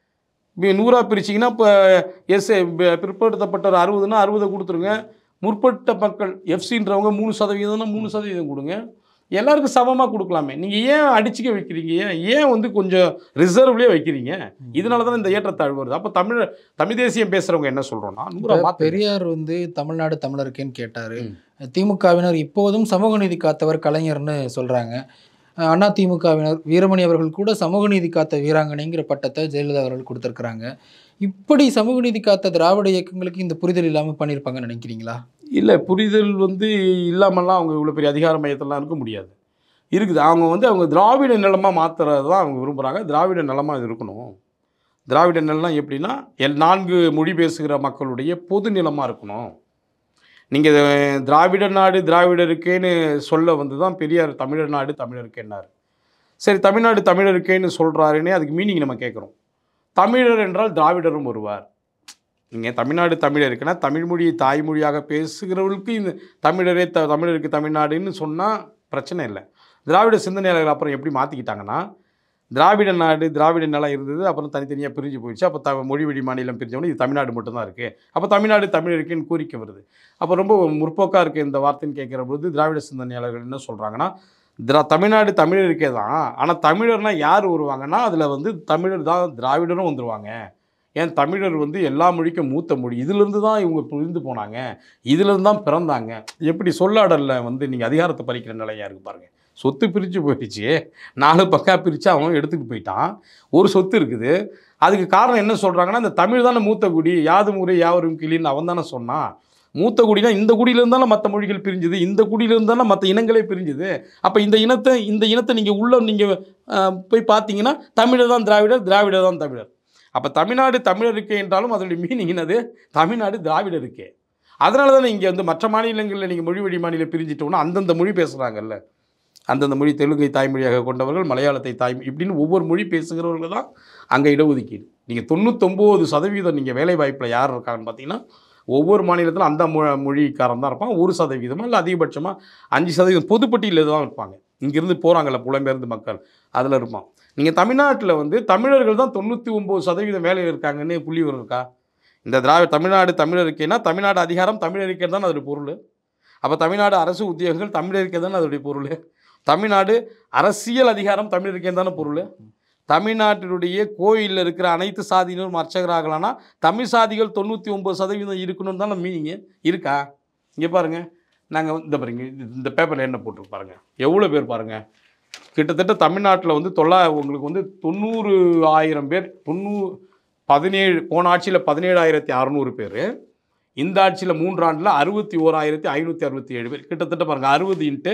நூறா பிரிச்சிங்கன்னா இப்போ எஸ் பிற்படுத்தப்பட்ட ஒரு அறுபதுன்னா அறுபதை கொடுத்துருங்க. முற்பட்ட மக்கள் எஃப்சின்றவங்க மூணு சதவீதம்னா மூணு சதவீதம் கொடுங்க. எல்லாருக்கும் சமமாக கொடுக்கலாமே. நீங்கள் ஏன் அடிச்சுக்க வைக்கிறீங்க? ஏன் வந்து கொஞ்சம் ரிசர்வ்லேயே வைக்கிறீங்க? இதனால தான் இந்த ஏற்றத்தாழ்வு வருது. அப்போ தமிழ் தமிழ் தேசியம் பேசுகிறவங்க என்ன சொல்கிறோன்னா, நூறா பெரியார் வந்து தமிழ்நாடு தமிழருக்கேன்னு கேட்டார். திமுகவினர் இப்போதும் சமூக நீதி காத்தவர் கலைஞர்னு சொல்கிறாங்க. அண்ணா திமுகவினர் வீரமணி அவர்கள் கூட சமூக நீதி காத்த வீராங்கனைங்கிற பட்டத்தை ஜெயலலிதா அவர்கள் கொடுத்துருக்குறாங்க. இப்படி சமூக நீதி காத்த திராவிட இயக்கங்களுக்கு இந்த புரிதல் இல்லாமல் பண்ணியிருப்பாங்கன்னு நினைக்கிறீங்களா? இல்லை, புரிதல் வந்து இல்லாமல்லாம் அவங்க இவ்வளோ பெரிய அதிகார மையத்திலாம் இருக்க முடியாது. இருக்குது. அவங்க வந்து அவங்க திராவிட நிலமாக மாற்றுறது தான் அவங்க விரும்புகிறாங்க. திராவிட நிலமாக இது இருக்கணும். திராவிட நிலம் எப்படின்னா எல் நான்கு மொழி பேசுகிற மக்களுடைய பொது நிலமாக இருக்கணும். நீங்கள் திராவிட நாடு திராவிடருக்கேன்னு சொல்ல வந்து தான் பெரியார் தமிழர் நாடு தமிழருக்கேன்னார். சரி, தமிழ்நாடு தமிழருக்கேன்னு சொல்கிறாருன்னே அதுக்கு மீனிங் நம்ம கேட்குறோம். தமிழர் என்றால் திராவிடரும் வருவார். நீங்கள் தமிழ்நாடு தமிழருக்குன்னா தமிழ் மொழியை தாய்மொழியாக பேசுகிறவர்களுக்கு இந்த தமிழரே த தமிழருக்கு தமிழ்நாடுன்னு சொன்னால் பிரச்சனை இல்லை. திராவிட சிந்தனையாளர்கள் அப்புறம் எப்படி மாற்றிக்கிட்டாங்கன்னா, திராவிட நாடு திராவிட நிலம் இருந்தது, அப்புறம் தனித்தனியாக பிரிஞ்சு போயிடுச்சு. அப்போ த மொழி வழி மாநிலம் பிரிஞ்சவொடனே இது தமிழ்நாடு மட்டும்தான் இருக்குது. அப்போ தமிழ்நாடு தமிழருக்குன்னு கோரிக்கை வருது. அப்போ ரொம்ப முற்போக்காக இருக்குது இந்த வார்த்தைன்னு கேட்குற பொழுது திராவிட சிந்தனையாளர்கள் என்ன சொல்கிறாங்கன்னா, திரா தமிழ்நாடு தமிழருக்கே தான். ஆனால் தமிழர்னால் யார் வருவாங்கன்னா, அதில் வந்து தமிழர் தான் திராவிடரும் வந்துடுவாங்க. ஏன் தமிழர் வந்து எல்லா மொழிக்கும் மூத்த மொழி. இதிலிருந்து தான் இவங்க புரிந்து போனாங்க, இதிலிருந்து தான் பிறந்தாங்க. எப்படி சொல்லாடலில் வந்து நீங்கள் அதிகாரத்தை பறிக்கிற நிலையாக இருக்குது பாருங்கள். சொத்து பிரித்து போயிடுச்சு, நாலு பக்கம் பிரித்து அவன் எடுத்துகிட்டு போயிட்டான். ஒரு சொத்து இருக்குது. அதுக்கு காரணம் என்ன சொல்கிறாங்கன்னா, இந்த தமிழ் தானே மூத்த குடி, யாது முறை யாவரும் கிளின்னு அவன் தானே சொன்னான். மூத்த குடினா இந்த குடியிலிருந்தாலும் மற்ற மொழிகள் பிரிஞ்சுது, இந்த குடியிலிருந்தாலும் மற்ற இனங்களே பிரிஞ்சுது. அப்போ இந்த இனத்தை இந்த இனத்தை நீங்கள் உள்ள நீங்கள் போய் பார்த்தீங்கன்னா தமிழர் தான் திராவிடர், திராவிடர் தான் தமிழர். அப்போ தமிழ்நாடு தமிழருக்கே என்றாலும் அதனுடைய மீனிங் என்னது? தமிழ்நாடு திராவிடருக்கே. அதனால தானே இங்கே வந்து மற்ற மாநிலங்களில் நீங்கள் மொழி வழி மாநிலம் பிரிஞ்சிட்டோன்னா அந்தந்த மொழி பேசுகிறாங்கல்ல, அந்தந்த மொழி தெலுங்கை தாய்மொழியாக கொண்டவர்கள், மலையாளத்தை தாய் இப்படின்னு ஒவ்வொரு மொழி பேசுகிறவர்கள் தான் அங்கே இடஒதுக்கீடு. நீங்கள் தொண்ணூத்தொம்பது சதவீதம் நீங்கள் வேலைவாய்ப்பில் யார் இருக்காங்கன்னு பார்த்தீங்கன்னா, ஒவ்வொரு மாநிலத்திலும் அந்த மொ மொழிக்காரன் தான் இருப்பான். ஒரு சதவீதமாக இல்லை அதிகபட்சமாக அஞ்சு சதவீதம் பொதுப்பட்டியலில் தான் இருப்பாங்க. இங்கேருந்து போகிறாங்கல்ல புலம்பெயர்ந்து மக்கள், அதில் இருப்பான். நீங்கள் தமிழ்நாட்டில் வந்து தமிழர்கள் தான் தொண்ணூற்றி ஒம்பது சதவீதம் வேலையில் இருக்காங்கன்னு புள்ளிவிவரம் இருக்கா? இந்த திராவிட தமிழ்நாடு தமிழருக்கேன்னா தமிழ்நாடு அதிகாரம் தமிழருக்கே தான் அதோடைய பொருள். அப்போ தமிழ்நாடு அரசு உத்தியோகங்கள் தமிழருக்கே தானே அதோடைய பொருள். தமிழ்நாடு அரசியல் அதிகாரம் தமிழருக்கே தானே பொருள். தமிழ்நாட்டினுடைய கோயிலில் இருக்கிற அனைத்து சாதியினரும் அர்ச்சகராகலான்னா தமிழ் சாதிகள் தொண்ணூற்றி ஒம்பது சதவீதம் இருக்கணும்னு தானே மீனிங்க இருக்கா? இங்கே பாருங்கள், நாங்கள் இந்த பாருங்க இந்த பேப்பரில் என்ன போட்டிருக்கு பாருங்கள், எவ்வளோ பேர் பாருங்கள். கிட்டத்தட்ட தமிழ்நாட்டில் வந்து தொள்ளா உங்களுக்கு வந்து தொண்ணூறு ஆயிரம் பேர் தொண்ணூறு பதினேழு போன ஆட்சியில் பதினேழாயிரத்தி அறநூறு பேர், இந்த ஆட்சியில் மூன்றாண்டில் அறுபத்தி ஓராயிரத்தி ஐநூற்றி அறுபத்தி ஏழு பேர். கிட்டத்தட்ட பாருங்கள் அறுபது இன்ட்டு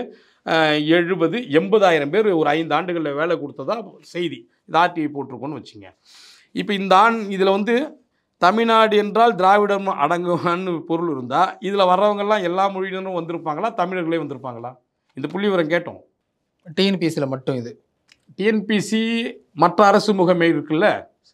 எழுபது எண்பதாயிரம் பேர் ஒரு ஐந்து ஆண்டுகளில் வேலை கொடுத்ததா செய்தி இது ஆர்டிஐ போட்டிருக்கோன்னு வச்சுங்க. இப்போ இந்த ஆண் இதில் வந்து தமிழ்நாடு என்றால் திராவிடம் அடங்குவான்னு பொருள் இருந்தால் இதில் வர்றவங்கெல்லாம் எல்லா மொழியினரும் வந்திருப்பாங்களா, தமிழர்களே வந்திருப்பாங்களா? இந்த புள்ளி விவரம் கேட்டோம். டிஎன்பிசியில் மட்டும் இது டிஎன்பிசி மற்ற அரசு முகமை இருக்குல்ல,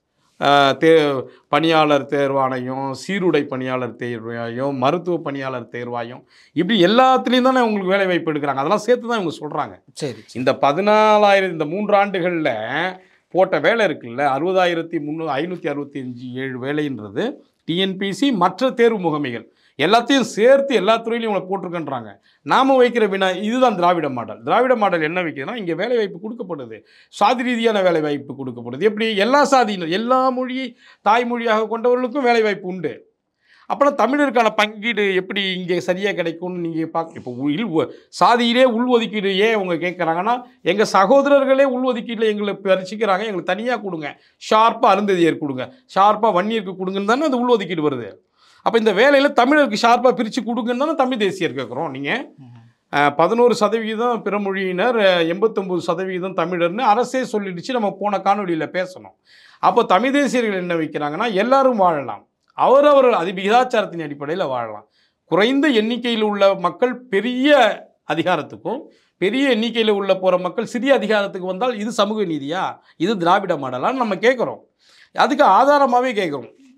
தே பணியாளர் தேர்வாணையம், சீருடை பணியாளர் தேர்வாயம், மருத்துவ பணியாளர் தேர்வாயம், இப்படி எல்லாத்துலேயும் தானே உங்களுக்கு வேலை வாய்ப்பு எடுக்கிறாங்க. அதெல்லாம் சேர்த்து தான் இவங்க சொல்கிறாங்க. சரி, இந்த பதினாலாயிரம் இந்த மூன்று ஆண்டுகளில் போட்ட வேலை இருக்குல்ல, அறுபதாயிரத்தி முந்நூறு ஐநூற்றி அறுபத்தி அஞ்சு ஏழு வேலைன்றது டிஎன்பிசி மற்ற தேர்வு முகமைகள் எல்லாத்தையும் சேர்த்து எல்லா துறையிலையும் இவங்களை போட்டிருக்கன்றாங்க. நாம் வைக்கிற வினா இதுதான் திராவிட மாடல். திராவிட மாடல் என்ன வைக்கிறதுனா, இங்கே வேலை வாய்ப்பு கொடுக்கப்படுது, சாதி ரீதியான வேலை வாய்ப்பு கொடுக்கப்படுது. எப்படி எல்லா சாதியினர் எல்லா மொழியை தாய்மொழியாக கொண்டவர்களுக்கும் வேலை வாய்ப்பு உண்டு. அப்புறம் தமிழருக்கான பங்கீடு எப்படி இங்கே சரியாக கிடைக்கும்னு நீங்கள் பார்க்க. இப்போ உள் சாதியிலே உள்ஒதுக்கீடு ஏன் அவங்க கேட்குறாங்கன்னா, எங்கள் சகோதரர்களே உள்ஒதுக்கீட்டில் எங்களை பறிச்சிக்கிறாங்க, எங்களுக்கு தனியாக கொடுங்க, ஷார்ப்பாக அருந்ததியர் கொடுங்க, ஷார்ப்பாக வன்னியருக்கு கொடுங்கன்னு தானே அந்த உள்ஒதுக்கீடு வருது. அப்போ இந்த வேலையில் தமிழருக்கு ஷார்ப்பாக பிரித்து கொடுங்கன்னு தானே தமிழ் தேசியர் கேட்குறோம். நீங்கள் பதினோரு சதவீதம் பிற மொழியினர், எண்பத்தொம்பது சதவீதம் தமிழர்னு அரசே சொல்லிடுச்சு. நம்ம போன காணொலியில் பேசணும். அப்போ தமிழ் தேசியர்கள் என்ன வைக்கிறாங்கன்னா, எல்லாரும் வாழலாம், அவரவர் அது விகிதாச்சாரத்தின் அடிப்படையில் வாழலாம். குறைந்த எண்ணிக்கையில் உள்ள மக்கள் பெரிய அதிகாரத்துக்கும், பெரிய எண்ணிக்கையில் உள்ள போகிற மக்கள் சிறிய அதிகாரத்துக்கு வந்தால் இது சமூக நீதியா, இது திராவிட மாடலான்னு நம்ம கேட்குறோம். அதுக்கு ஆதாரமாகவே கேட்குறோம்.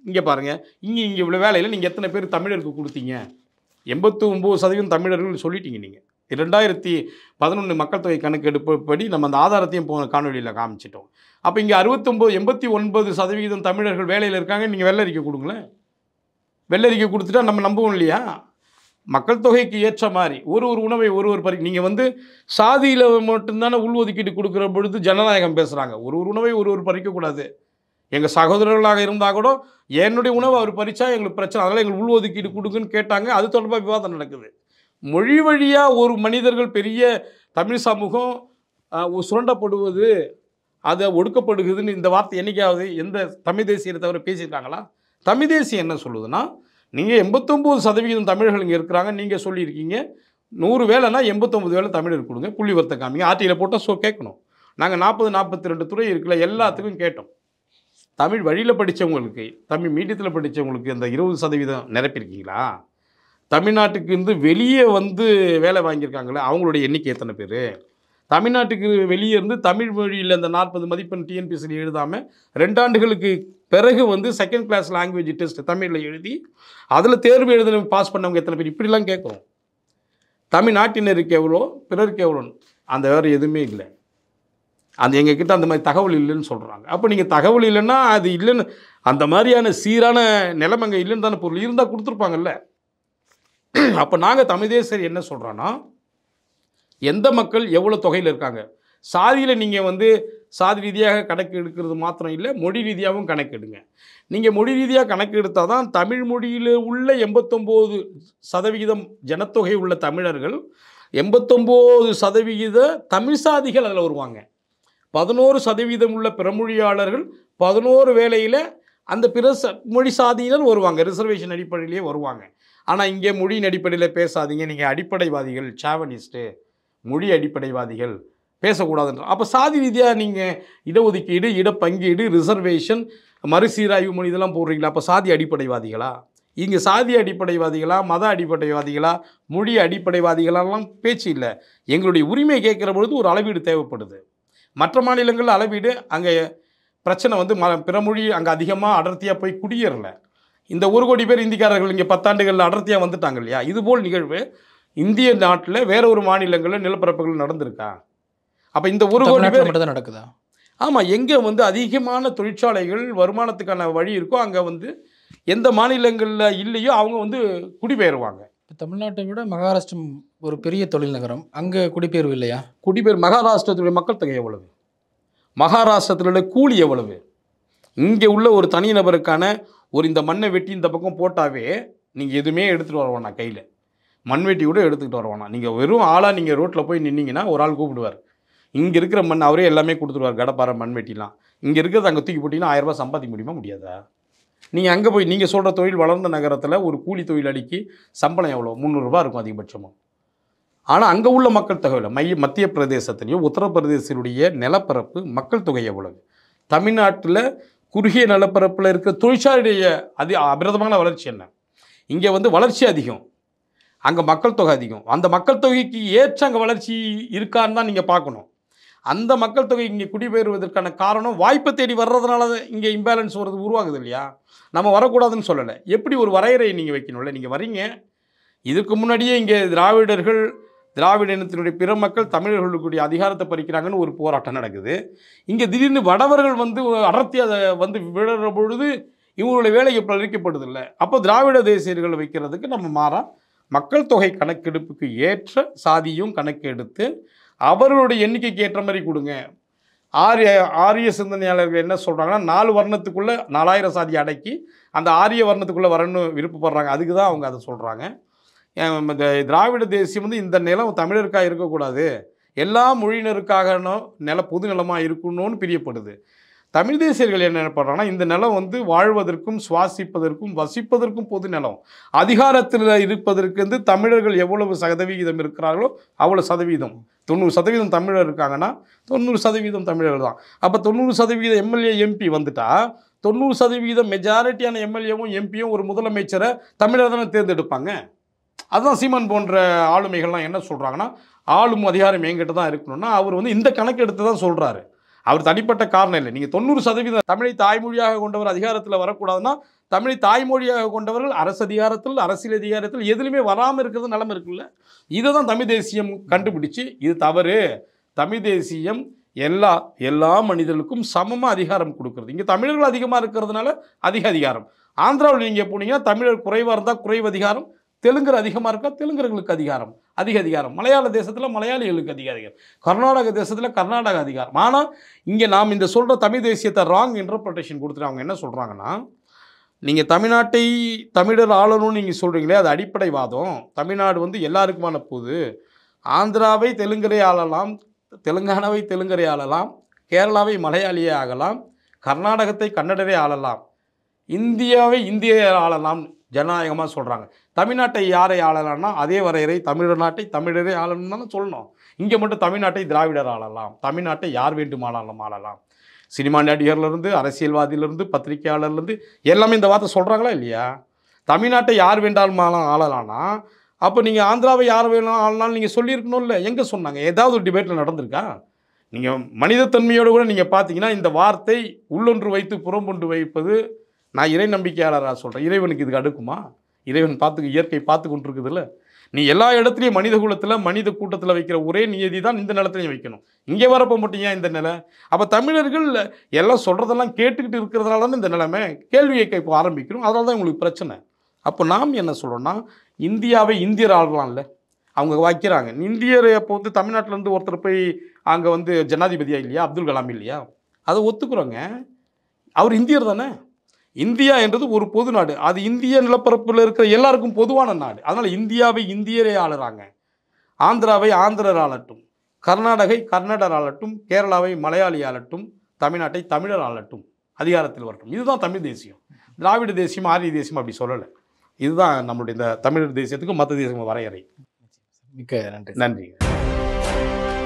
இங்கே பாருங்கள், இங்கே இங்கே இவ்வளோ வேலையில் நீங்கள் எத்தனை பேர் தமிழருக்கு கொடுத்தீங்க? எண்பத்தி ஒம்பது சதவீதம் தமிழர்கள் சொல்லிட்டீங்க நீங்கள். ரெண்டாயிரத்தி பதினொன்று மக்கள் தொகை கணக்கெடுப்படி நம்ம அந்த ஆதாரத்தையும் போன காணொலியில் காமிச்சிட்டோம். அப்போ இங்கே அறுபத்தொம்போது எண்பத்தி ஒன்பது சதவீதம் தமிழர்கள் வேலையில் இருக்காங்க. நீங்கள் வெள்ளரிக்கை கொடுங்களேன். வெள்ளரிக்கை கொடுத்துட்டா நம்ம நம்புவோம் இல்லையா? மக்கள் தொகைக்கு ஏற்ற மாதிரி ஒரு ஒரு உணவை ஒரு ஒரு பறி நீங்கள் வந்து சாதியில் மட்டும்தானே உள்ஒதுக்கீடு கொடுக்குற பொழுது ஜனநாயகம் பேசுகிறாங்க. ஒரு ஒரு உணவை ஒரு ஒரு பறிக்கக்கூடாது. எங்கள் சகோதரர்களாக இருந்தால் கூட என்னுடைய உணவை அவர் பறித்தா எங்களுக்கு பிரச்சனை, அதனால் எங்களுக்கு உள்ஒதுக்கீடு கொடுக்குன்னு கேட்டாங்க. அது தொடர்பாக விவாதம் நடக்குது. மொழி வழியாக ஒரு மனிதர்கள் பெரிய தமிழ் சமூகம் சுரண்டப்படுவது, அதை ஒடுக்கப்படுகுதுன்னு இந்த வார்த்தை என்றைக்காவது எந்த தமிழ் தேசியத்தை தவிர பேசியிருக்காங்களா? தமிழ் தேசியம் என்ன சொல்லுதுன்னா, நீங்கள் எண்பத்தொம்போது சதவீதம் தமிழர்கள் இங்கே இருக்கிறாங்க, நீங்கள் சொல்லியிருக்கீங்க நூறு வேலைனா எண்பத்தொம்பது வேலை தமிழர் கொடுங்க, புள்ளி வர்த்த காமிங்க. ஆர்டியில் போட்டால் ஸோ கேட்கணும். நாங்கள் நாற்பது நாற்பத்தி ரெண்டு துறை இருக்குல்ல, எல்லாத்துக்கும் கேட்டோம். தமிழ் வழியில் படித்தவங்களுக்கு, தமிழ் மீடியத்தில் படித்தவங்களுக்கு இந்த இருபது சதவீதம் நிரப்பியிருக்கீங்களா? தமிழ்நாட்டுக்கு இருந்து வெளியே வந்து வேலை வாங்கியிருக்காங்களே அவங்களுடைய எண்ணிக்கை எத்தனை பேர்? தமிழ்நாட்டுக்கு வெளியே இருந்து தமிழ் மொழியில் இந்த நாற்பது மதிப்பெண் டிஎன்பிஎஸ்சி எழுதாமல் ரெண்டாண்டுகளுக்கு பிறகு வந்து செகண்ட் கிளாஸ் லாங்குவேஜ் டெஸ்ட் தமிழில் எழுதி அதில் தேர்வு எழுத பாஸ் பண்ணவங்க எத்தனை பேர்? இப்படிலாம் கேட்குறோம். தமிழ்நாட்டினருக்கு எவ்வளோ, பிறருக்கு எவ்வளோன்னு அந்த வேறு எதுவுமே இல்லை. அந்த எங்ககிட்ட அந்த மாதிரி தகவல் இல்லைன்னு சொல்கிறாங்க. அப்போ நீங்கள் தகவல் இல்லைன்னா அது இல்லைன்னு, அந்த மாதிரியான சீரான நிலைமை அங்கே இல்லைன்னு தானே பொருள். இருந்தால் கொடுத்துருப்பாங்கல்ல. அப்போ நாங்கள் தமிழ் தேசியர் என்ன சொல்கிறோன்னா, எந்த மக்கள் எவ்வளோ தொகையில் இருக்காங்க, சாதியில் நீங்கள் வந்து சாதி ரீதியாக கணக்கு எடுக்கிறது மாத்திரம் இல்லை, மொழி ரீதியாகவும் கணக்கு எடுங்க. நீங்கள் மொழி ரீதியாக கணக்கு எடுத்தால் தான் தமிழ் மொழியில் உள்ள எண்பத்தொம்போது சதவிகிதம் ஜனத்தொகை உள்ள தமிழர்கள் எண்பத்தொம்போது சதவிகித தமிழ் சாதிகள் அதில் வருவாங்க. பதினோரு சதவீதம் உள்ள பிறமொழியாளர்கள் பதினோரு வேலையில் அந்த பிற மொழி சாதியினர் வருவாங்க, ரிசர்வேஷன் அடிப்படையிலேயே வருவாங்க. ஆனால் இங்கே மொழியின் அடிப்படையில் பேசாதீங்க, நீங்கள் அடிப்படைவாதிகள், சாவனிஸ்ட்டு, மொழி அடிப்படைவாதிகள், பேசக்கூடாதுன்ற. அப்போ சாதி ரீதியாக நீங்கள் இடஒதுக்கீடு, இடப்பங்கீடு, ரிசர்வேஷன், மறுசீராய்வு மொழி இதெல்லாம் போடுறீங்களா? அப்போ சாதி அடிப்படைவாதிகளா? இங்கே சாதி அடிப்படைவாதிகளா, மத அடிப்படைவாதிகளா, மொழி அடிப்படைவாதிகளெல்லாம் பேச்சு இல்லை. எங்களுடைய உரிமை கேட்குற பொழுது ஒரு அளவீடு தேவைப்படுது. மற்ற மாநிலங்களில் அளவீடு, அங்கே பிரச்சனை வந்து ம பிற மொழி அங்கே அதிகமாக அடர்த்தியாக போய் குடியேறல. இந்த ஒரு கோடி பேர் இந்திக்காரர்கள் இங்கே பத்தாண்டுகளில் அடர்த்தியாக வந்துட்டாங்க இல்லையா? இதுபோல் நிகழ்வு இந்திய நாட்டில் வேற ஒரு மாநிலங்களில் நிலப்பரப்புகள் நடந்திருக்கா? அப்போ இந்த ஒரு கோடி பேர் மட்டும் தான் நடக்குதா? ஆமாம். எங்கே வந்து அதிகமான தொழிற்சாலைகள் வருமானத்துக்கான வழி இருக்கோ அங்கே வந்து எந்த மாநிலங்களில் இல்லையோ அவங்க வந்து குடிபெயர்வாங்க. தமிழ்நாட்டை விட மகாராஷ்டிரம் ஒரு பெரிய தொழில் நகரம், அங்கே குடிபெயர்வு இல்லையா? குடிபெயர் மகாராஷ்டிரத்துடைய மக்கள் தொகை எவ்வளவு? மகாராஷ்டிரத்தினுடைய கூலி எவ்வளவு? இங்கே உள்ள ஒரு தனிநபருக்கான ஒரு இந்த மண்ணை வெட்டி இந்த பக்கம் போட்டாவே நீங்கள் எதுவுமே எடுத்துகிட்டு வர வேணாம், கையில் மண்வெட்டி கூட எடுத்துக்கிட்டு வர வேணாம். நீங்கள் வெறும் ஆளாக நீங்கள் ரோட்டில் போய் நின்னீங்கன்னா ஒரு ஆள் கூப்பிடுவார். இங்கே இருக்கிற மண் அவரே எல்லாமே கொடுத்துருவார், கடப்பாறை மண்வெட்டிலாம். இங்கே இருக்கிறது அங்கே தூக்கி போட்டிங்கன்னா ஆயிரம் ரூபாய் சம்பாதிக்க முடியுமா? முடியாதா? நீங்கள் அங்கே போய் நீங்கள் சொல்கிற தொழில் வளர்ந்த நகரத்தில் ஒரு கூலி தொழிலாளிக்கு சம்பளம் எவ்வளோ? முந்நூறுரூபா இருக்கும் அதிகபட்சமாக. ஆனால் அங்கே உள்ள மக்கள் தொகை மைய மத்திய பிரதேசத்துலேயும் உத்தரப்பிரதேசனுடைய நிலப்பரப்பு மக்கள் தொகை எவ்வளவு? தமிழ்நாட்டில் குறுகிய நிலப்பரப்பில் இருக்கிற தொழிற்சாலையுடைய அதி அபிரதமான வளர்ச்சி என்ன? இங்கே வந்து வளர்ச்சி அதிகம், அங்கே மக்கள் தொகை அதிகம். அந்த மக்கள் தொகைக்கு ஏற்ற அங்கே வளர்ச்சி இருக்கான்னு தான் நீங்கள் பார்க்கணும். அந்த மக்கள் தொகை இங்கே குடிபெயர்வதற்கான காரணம் வாய்ப்பை தேடி வர்றதுனால இங்கே இம்பேலன்ஸ் வருது, உருவாகுது இல்லையா? நம்ம வரக்கூடாதுன்னு சொல்லலை. எப்படி ஒரு வரையறையை நீங்கள் வைக்கணும்ல? நீங்கள் வரீங்க, இதுக்கு முன்னாடியே இங்கே திராவிடர்கள், திராவிட இனத்தினுடைய பிற மக்கள் தமிழர்களுடைய அதிகாரத்தை பறிக்கிறாங்கன்னு ஒரு போராட்டம் நடக்குது. இங்கே திடீர்னு வடவர்கள் வந்து அடர்த்தி அதை வந்து விழுற பொழுது இவங்களுடைய வேலையை பறிக்கப்படுது இல்லை. அப்போ திராவிட தேசியர்கள் வைக்கிறதுக்கு நம்ம மாறா மக்கள் தொகை கணக்கெடுப்புக்கு ஏற்ற சாதியும் கணக்கெடுத்து அவர்களுடைய எண்ணிக்கைக்கு ஏற்ற மாதிரி கொடுங்க. ஆரிய ஆரிய சிந்தனையாளர்கள் என்ன சொல்கிறாங்கன்னா, நாலு வர்ணத்துக்குள்ளே நாலாயிரம் சாதி அடக்கி அந்த ஆரிய வர்ணத்துக்குள்ளே வரணும்னு விருப்பப்படுறாங்க. அதுக்கு தான் அவங்க அதை சொல்கிறாங்க. இந்த திராவிட தேசியம் வந்து இந்த நிலம் தமிழருக்காக இருக்கக்கூடாது, எல்லா மொழியினருக்காக நில பொது நிலமாக இருக்கணும்னு பிரியப்படுது. தமிழ் தேசியர்கள் என்ன பண்ணுறாங்கன்னா, இந்த நிலம் வந்து வாழ்வதற்கும் சுவாசிப்பதற்கும் வசிப்பதற்கும் பொது நிலம், அதிகாரத்தில் இருப்பதற்கு வந்து தமிழர்கள் எவ்வளவு சதவிகிதம் இருக்கிறார்களோ அவ்வளோ சதவீதம், தொண்ணூறு சதவீதம் தமிழர் இருக்காங்கன்னா தொண்ணூறு சதவீதம் தமிழர்கள் தான். அப்போ தொண்ணூறு சதவீதம் எம்எல்ஏ எம்பி வந்துட்டா தொண்ணூறு சதவீதம் மெஜாரிட்டியான எம்எல்ஏவும் எம்பியும் ஒரு முதலமைச்சரை தமிழர் தானே தேர்ந்தெடுப்பாங்க. அதுதான் சீமான் போன்ற ஆளுமைகள்லாம் என்ன சொல்கிறாங்கன்னா, ஆளும் அதிகாரம் என்கிட்ட தான் இருக்கணும்னா அவர் வந்து இந்த கணக்கு எடுத்து தான் சொல்கிறாரு. அவர் தனிப்பட்ட காரணம் இல்லை. நீங்கள் தொண்ணூறு சதவீதம் தமிழை தாய்மொழியாக கொண்டவர் அதிகாரத்தில் வரக்கூடாதுன்னா தமிழை தாய்மொழியாக கொண்டவர்கள் அரசு அதிகாரத்தில், அரசியல் அதிகாரத்தில் எதுலையுமே வராமல் இருக்கிறது நிலைமை இருக்குல்ல. இதை தான் தமிழ் தேசியம் கண்டுபிடிச்சு இது தவறு, தமிழ் தேசியம் எல்லா எல்லா மனிதர்களுக்கும் சமமாக அதிகாரம் கொடுக்குறது. இங்கே தமிழர்கள் அதிகமாக இருக்கிறதுனால அதிக அதிகாரம். ஆந்திராவில் நீங்கள் போனீங்கன்னா தமிழர் குறைவாக இருந்தால் குறைவு அதிகாரம், தெலுங்கர் அதிகமாக இருந்தால் தெலுங்கர்களுக்கு அதிகாரம் அதிக அதிகாரம், மலையாள தேசத்தில் மலையாளிகளுக்கு அதிக அதிகாரம், கர்நாடக தேசத்தில் கர்நாடக அதிகாரம். ஆனால் இங்கே நாம் இந்த சொல்கிற தமிழ் தேசியத்தை ராங் இன்டர்பிரட்டேஷன் கொடுத்துட்டு அவங்க என்ன சொல்கிறாங்கன்னா, நீங்கள் தமிழ்நாட்டை தமிழர் ஆளணும்னு நீங்கள் சொல்கிறீங்களே அது அடிப்படைவாதம். தமிழ்நாடு வந்து எல்லாருக்குமான போது ஆந்திராவை தெலுங்கரை ஆளலாம், தெலுங்கானாவை தெலுங்கரை ஆளலாம், கேரளாவை மலையாளியே ஆகலாம், கர்நாடகத்தை கன்னடரே ஆளலாம், இந்தியாவை இந்திய ஆளலாம் ஜனநாயகமாக சொல்கிறாங்க. தமிழ்நாட்டை யாரை ஆளலாம்னா அதே வரையறை தமிழ்நாட்டை தமிழரே ஆளணும்னு தானே சொல்லணும். இங்கே மட்டும் தமிழ்நாட்டை திராவிடர் ஆளலாம், தமிழ்நாட்டை யார் வேண்டுமானாலும் ஆளலாம். சினிமா நடிகர்லேருந்து அரசியல்வாதியிலேருந்து பத்திரிகையாளர்லேருந்து எல்லாமே இந்த வார்த்தை சொல்கிறாங்களா இல்லையா? தமிழ்நாட்டை யார் வேண்டாலும் ஆளலாம்னா அப்போ நீங்கள் ஆந்திராவை யார் வேணும் ஆளலாம்னு நீங்கள் சொல்லியிருக்கணும் இல்லை? எங்கே சொன்னாங்க? ஏதாவது ஒரு டிபேட்டில் நடந்திருக்கா? நீங்கள் மனிதத்தன்மையோடு கூட நீங்கள் பார்த்தீங்கன்னா இந்த வார்த்தை உள்ளொன்று வைத்து புறம்பொன்று வைப்பது, நான் இறை நம்பிக்கையாளராக சொல்கிறேன், இறைவனுக்கு இதுக்கு அடுக்குமா? இறைவன் பார்த்து இயற்கை பார்த்து கொண்டிருக்குதுல்ல. நீ எல்லா இடத்துலையும் மனித குலத்தில் மனித கூட்டத்தில் வைக்கிற ஒரே நியதி தான் இந்த நிலத்திலையும் வைக்கணும். இங்கே வரப்போ மட்டும் ஏன் இந்த நிலை? அப்போ தமிழர்கள் எல்லாம் சொல்கிறதெல்லாம் கேட்டுக்கிட்டு இருக்கிறதுனால தான் இந்த நிலைமை. கேள்வியை கேட்க ஆரம்பிக்கணும், அதனால தான் உங்களுக்கு பிரச்சனை. அப்போ நாம் என்ன சொல்கிறோன்னா, இந்தியாவை இந்தியர் ஆளலாம்ல அவங்க வைக்கிறாங்க. இந்தியர் அப்போ வந்து தமிழ்நாட்டிலேருந்து ஒருத்தர் போய் அங்கே வந்து ஜனாதிபதியா இல்லையா, அப்துல் கலாம் இல்லையா, அதை ஒத்துக்குறோங்க. அவர் இந்தியர் தானே. இந்தியா என்றது ஒரு பொது நாடு, அது இந்திய நிலப்பரப்பில் இருக்கிற எல்லாருக்கும் பொதுவான நாடு. அதனால் இந்தியாவை இந்தியரே ஆளுறாங்க. ஆந்திராவை ஆந்திரர் ஆளட்டும், கர்நாடகை கர்நாடர் ஆளட்டும், கேரளாவை மலையாளி ஆளட்டும், தமிழ்நாட்டை தமிழர் ஆளட்டும், அதிகாரத்தில் வரட்டும். இதுதான் தமிழ் தேசியம். திராவிட தேசியம் ஆரிய தேசியம் அப்படி சொல்லலை. இதுதான் நம்மளுடைய இந்த தமிழர் தேசியத்துக்கும் மற்ற தேசியம் வரையறை. மிக்க நன்றி. நன்றி.